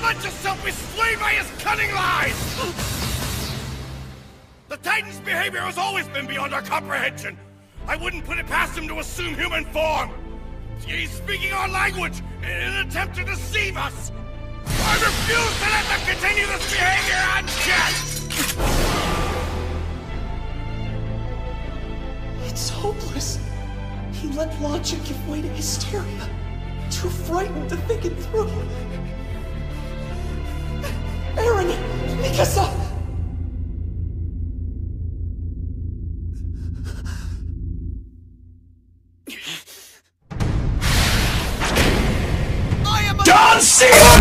let yourself be swayed by his cunning lies! The Titan's behavior has always been beyond our comprehension. I wouldn't put it past him to assume human form. He's speaking our language in an attempt to deceive us. I refuse to let them continue this behavior unchecked! It's hopeless. He let logic give way to hysteria. Too frightened to think it through. Aaron! Mikasa! John Cena!